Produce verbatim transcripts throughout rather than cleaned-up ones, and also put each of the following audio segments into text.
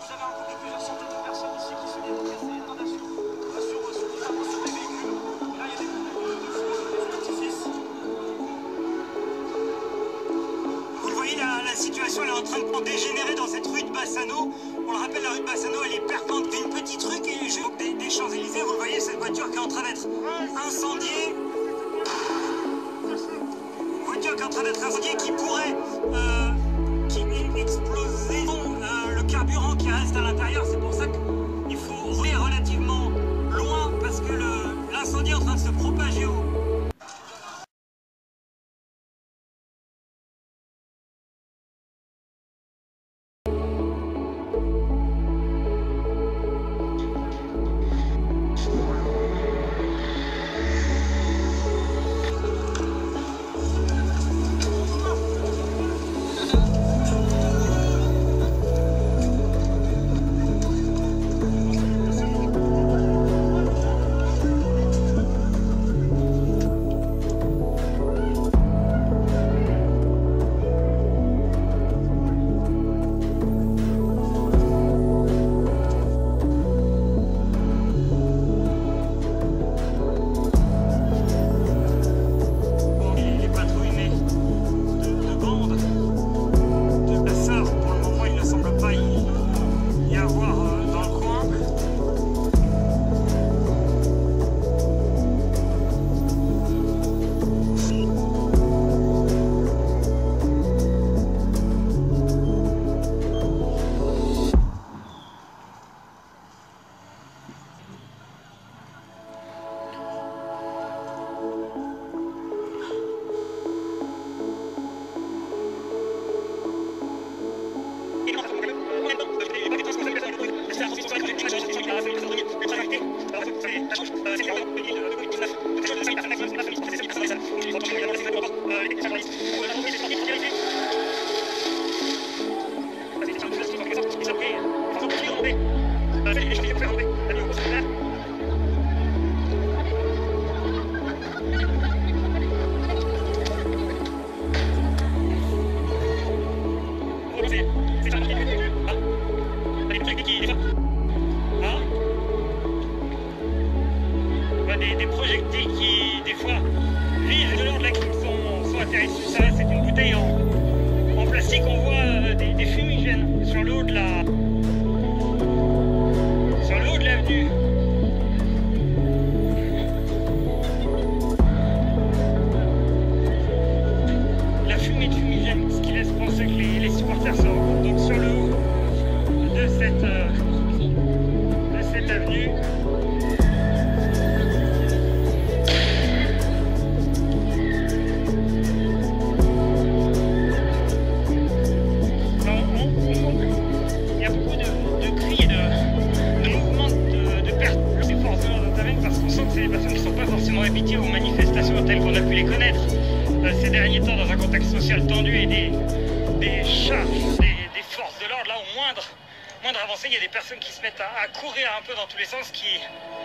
vous avez un groupe de plusieurs centaines de personnes ici qui se viennent casser les inondations, sur, sur, notamment sur les véhicules. Et là, il y a des groupes de feu, des feux d'artifice. Vous le voyez, la, la situation elle est en train de dégénérer dans cette rue de Bassano. On le rappelle, la rue de Bassano, elle est perpendiculaire d'une petite rue qui est juste des, des Champs-Élysées. Vous le voyez, cette voiture qui est en train d'être incendiée. Voiture qui est en train d'être incendiée, qui pourrait euh, qui exploser euh, le carburant qui reste à l'intérieur. C'est pour ça qu'il faut rouler relativement loin parce que l'incendie est en train de se propager au Des, des projectiles qui, des fois, visent de l'ordre là qui sont, sont atterrissés. Ça, c'est une bouteille en, en plastique. On voit euh, des, des fumigènes sur le haut de la, sur le haut de l'avenue. La fumée de fumigène, ce qui laisse penser que les, les supporters se regroupent donc sur le haut de cette, euh, de cette avenue. Habitués aux manifestations telles qu'on a pu les connaître euh, ces derniers temps dans un contexte social tendu et des, des charges des, des forces de l'ordre là au moindre, moindre avancée, il y a des personnes qui se mettent à, à courir un peu dans tous les sens, qui,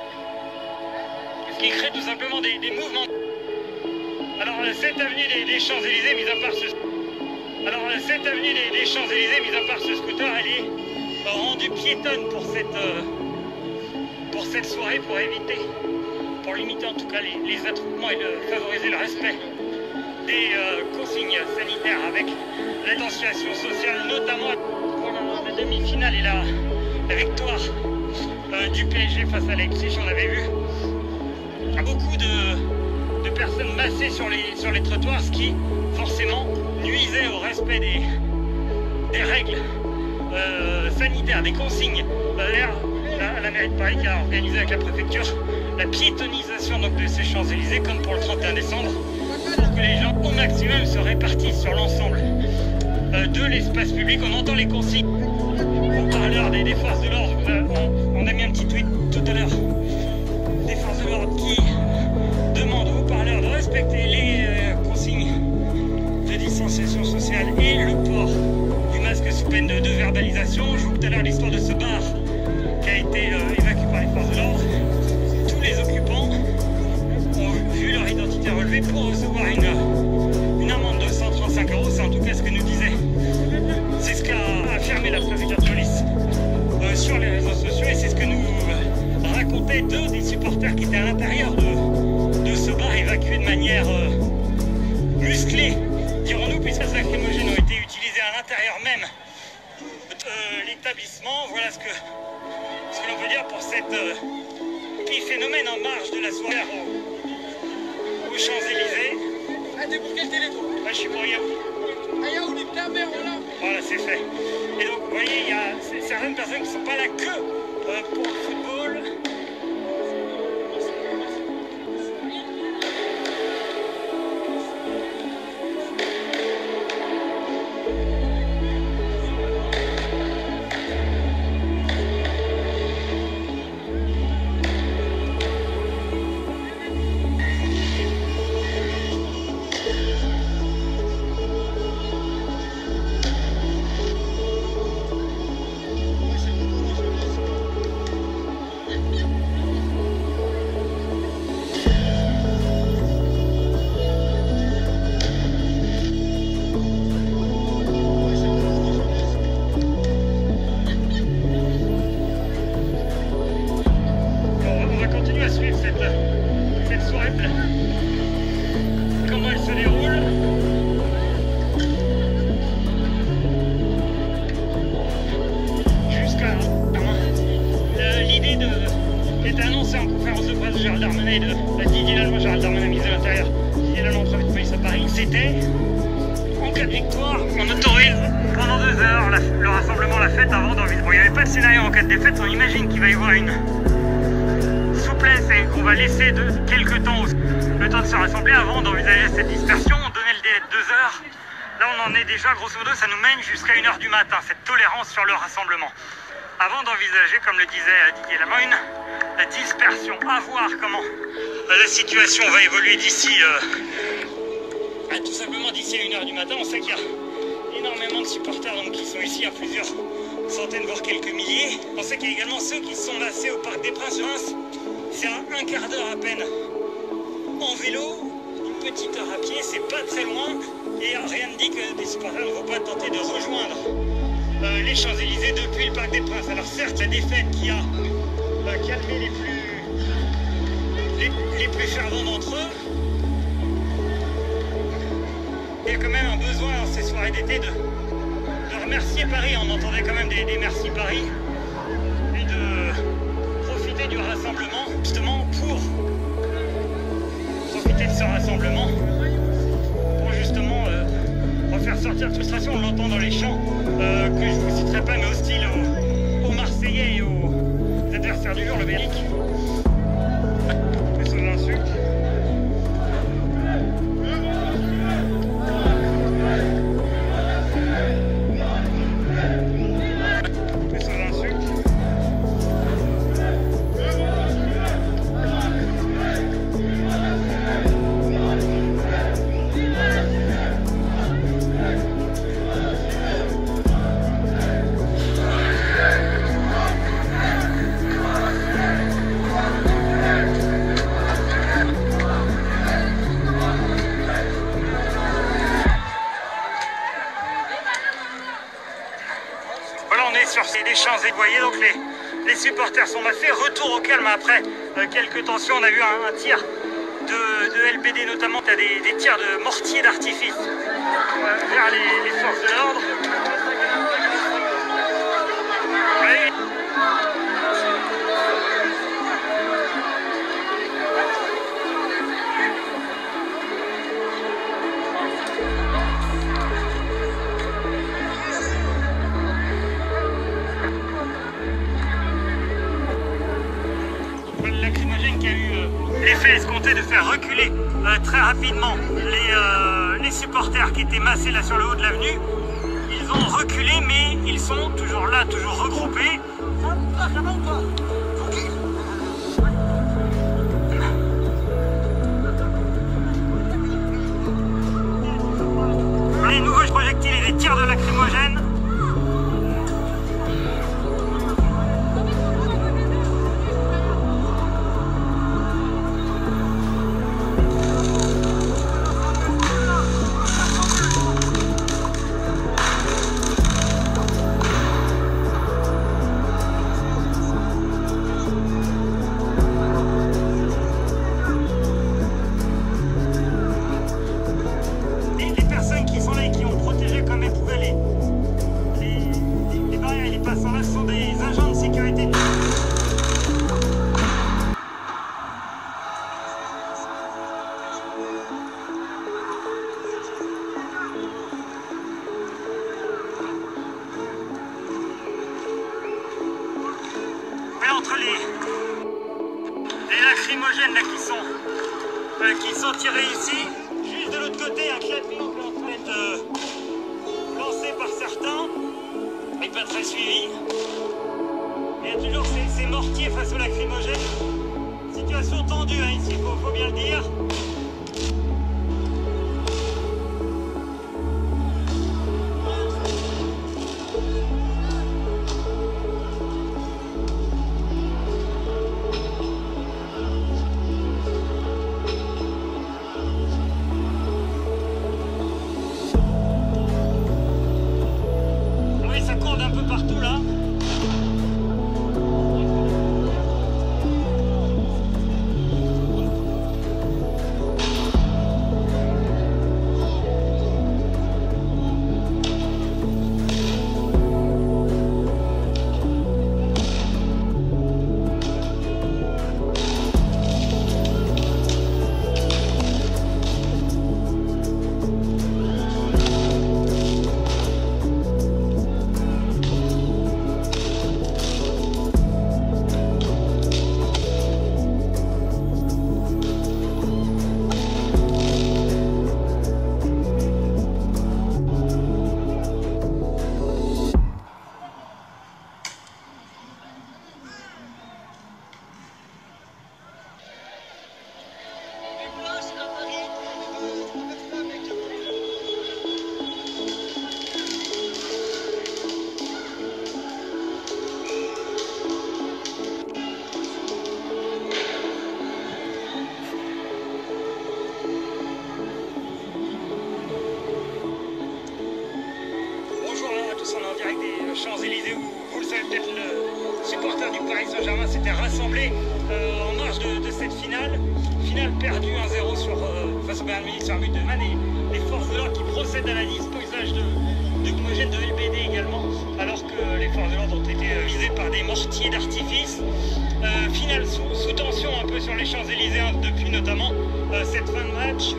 qui créent tout simplement des, des mouvements. Alors cette avenue des, des Champs-Élysées, mis à part ce alors cette avenue des, des Champs-Élysées, mis à part ce scooter, elle est euh, rendue piétonne pour cette euh, pour cette soirée, pour éviter pour limiter en tout cas les, les attroupements et de favoriser le respect des euh, consignes sanitaires avec la distanciation sociale, notamment pour la, la demi-finale et la, la victoire euh, du P S G face à Leipzig. On avait vu beaucoup de, de personnes massées sur les, sur les trottoirs, ce qui forcément nuisait au respect des, des règles euh, sanitaires, des consignes. Euh, la, la mairie de Paris qui a organisé avec la préfecture la piétonisation donc de ces Champs-Élysées comme pour le trente et un décembre, pour que les gens au maximum se répartissent sur l'ensemble euh, de l'espace public. On entend les consignes au parleur des, des forces de l'ordre. On, on a mis un petit tweet tout à l'heure des forces de l'ordre qui demandent aux parleurs de respecter les euh, consignes de distanciation sociale et le port du masque sous peine de, de verbalisation. Je vous tout à l'heure l'histoire de ce bar qui a été euh, évacué par les forces de l'ordre. Tous les occupants ont vu leur identité relevée pour recevoir une, une amende de cent trente-cinq euros. C'est en tout cas ce que nous disait, c'est ce qu'a affirmé la préfecture de police avait deux des supporters qui étaient à l'intérieur de, de ce bar évacués de manière euh, musclée, dirons-nous, puisque ces lacrymogènes ont été utilisés à l'intérieur même de l'établissement. Voilà ce que, ce que l'on peut dire pour cet euh, épiphénomène en marge de la soirée aux, aux Champs-Élysées. Ah, t'es pour quelle télé, toi? Moi, je suis pour Yahoo. Ah, Yahoo, les caméras, voilà. Voilà, c'est fait. Et donc, vous voyez, il y a certaines personnes qui ne sont pas là que euh, pour le football. Comment elle se déroule? Jusqu'à l'idée de qui était annoncée en conférence de presse de Gérald Darmanin et de la Didier Lallement, Gérald Darmanin, ministre de l'Intérieur, Didier Lallement, préfet de police à Paris, c'était en cas de victoire, on autorise pendant deux heures la, le rassemblement, la fête avant d'envisager. Bon, il n'y avait pas de scénario en cas de défaite, on imagine qu'il va y avoir une souplesse et qu'on va laisser de, quelques temps le temps de se rassembler avant d'envisager cette dispersion. On donnait le délai de deux heures. Là, on en est déjà, grosso modo, ça nous mène jusqu'à une heure du matin, cette tolérance sur le rassemblement. Avant d'envisager, comme le disait Didier Lallement, une la dispersion. À voir comment la situation va évoluer d'ici, euh, tout simplement d'ici à une heure du matin. On sait qu'il y a énormément de supporters donc, qui sont ici, à plusieurs centaines, voire quelques milliers. On sait qu'il y a également ceux qui se sont massés au Parc des Princes. C'est à un quart d'heure à peine en vélo, une petite heure à pied, c'est pas très loin. Et rien ne dit que des supporters ne vont pas tenter de rejoindre euh, les Champs-Élysées depuis le Parc des Princes. Alors certes, la défaite qui a euh, calmé les plus, les, les plus fervents d'entre eux, il y a quand même un besoin dans ces soirées d'été de, de remercier Paris. On entendait quand même des, des merci Paris et de profiter du rassemblement justement pour profiter de ce rassemblement pour justement euh, refaire sortir la frustration. On l'entend dans les chants euh, que je ne vous citerai pas, mais hostiles aux, aux Marseillais et aux adversaires du jour, le Belgique. Et son insulte. Sur ces des champs éboyés, donc les, les supporters sont massés. Retour au calme après euh, quelques tensions. On a vu un, un tir de, de L B D, notamment tu as des, des tirs de mortier d'artifice euh, vers les, les forces de l'ordre. Oui. Lacrymogène qui a eu euh, l'effet escompté de faire reculer euh, très rapidement les, euh, les supporters qui étaient massés là sur le haut de l'avenue. Ils ont reculé, mais ils sont toujours là, toujours regroupés. Les nouveaux projectiles et les tirs de lacrymogène. ces passants-là sont des agents de sécurité. Et entre les, les lacrymogènes là, qui, sont, euh, qui sont tirés ici, juste de l'autre côté, un clapet qui est en train d'être euh, lancé par certains, et pas très suivi. Il y a toujours ces, ces mortiers face aux lacrymogènes. Situation tendue hein, ici, il faut, faut bien le dire. Un peu partout là. Champs-Élysées où, vous le savez peut-être, le supporter du Paris Saint-Germain s'était rassemblé euh, en marge de, de cette finale. Finale perdue un zéro sur, euh, face au Bayern Munich sur un but de Man et les forces de l'ordre qui procèdent à la disposage de, de lacrymogènes de L B D également, alors que les forces de l'ordre ont été visées par des mortiers d'artifice. Euh, finale sous, sous tension un peu sur les Champs-Élysées hein, depuis notamment euh, cette fin de match.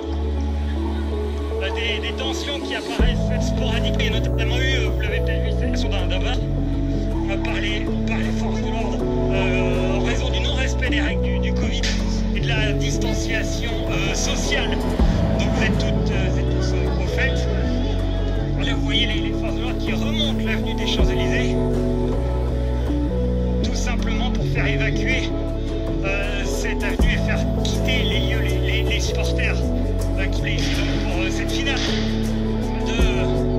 Des, des tensions qui apparaissent sporadiques. Il y a notamment eu, vous l'avez peut-être vu, c'est d'un d'abord par les, par les forces de l'ordre euh, en raison du non-respect des règles du, du Covid et de la distanciation euh, sociale dont vous êtes toutes euh, et tous euh, au fait. Là, vous voyez les, les forces de l'ordre qui remontent l'avenue des Champs-Élysées tout simplement pour faire évacuer euh, cette avenue et faire quitter les lieux, les, les, les supporters euh, qui les pour euh, cette finale de